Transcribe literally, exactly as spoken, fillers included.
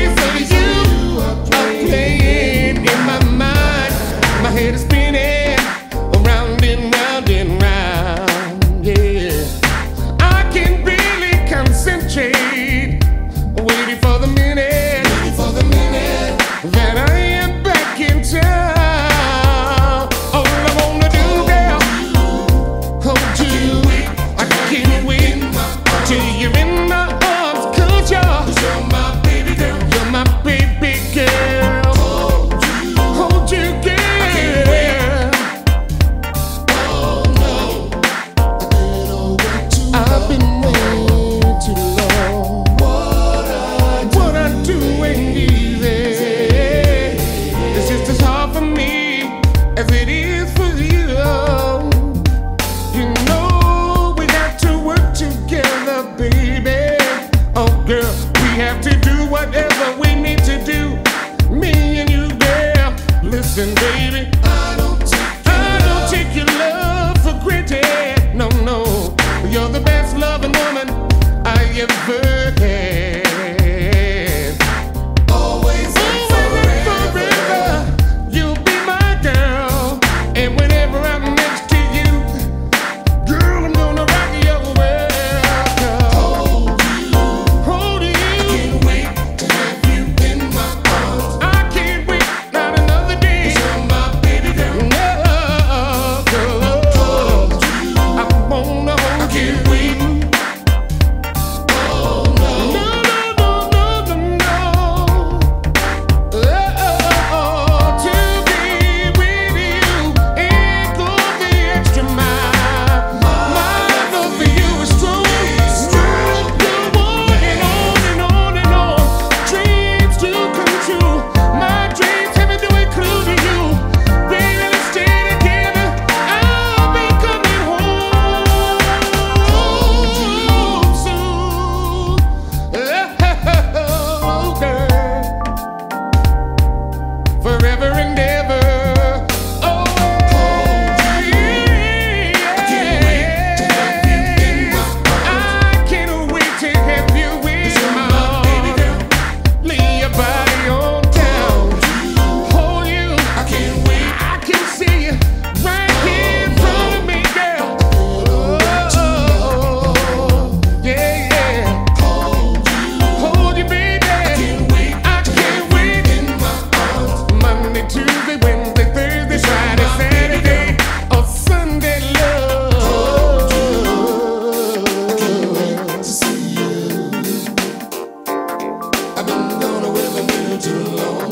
days of you are playing in my mind. My head is spinning around and round and round. Yeah, I can barely concentrate, waiting for the minute, waiting for the minute that I am back in town. All I wanna do, girl, hold you. I can't wait till you're in my arms, 'cause you're, you're my baby girl. You're my baby girl. Hold you, hold you, girl. Oh no, I've been waiting too long. What I do, what I do ain't easy. It's just as hard for me as it is for you. You know we got to work together, baby. Oh girl, we have to do whatever we need to do. Me and you, girl. Listen, baby, I don't take I don't take your love for granted. No, no, you're the best loving woman I ever had. Always and forever, you'll be my girl. And whenever I'm next to you, girl, I'm gonna rock your world. Hold you, hold you. I can't wait to have you in my arms. I can't wait, not another day. 'Cause you're my baby girl. No, girl, hold you. I wanna hold you. I can't wait. Oh no, no, no, no, no, no, oh, to be with you and go the extra mile. My love for you is strong. Go on and on and on and on. Dreams do come true. My dreams have to include you. Baby, let's stay together. I'll be coming home soon. Oh, girl, forever and ever. Oh, yeah. I can't wait to have you in my arms. I can't wait to have you in my arms. Lay your body on down. Hold you. I can't wait. I can see you right here in front of me, girl. Oh, yeah, yeah. Hold you, hold you, baby. I can't wait. I can't wait in my arms. Monday, Tuesday, Wednesday, Thursday, Friday, Saturday, or Sunday, love. Hold you. I can't wait to see you. I've been gone away for a minute too long.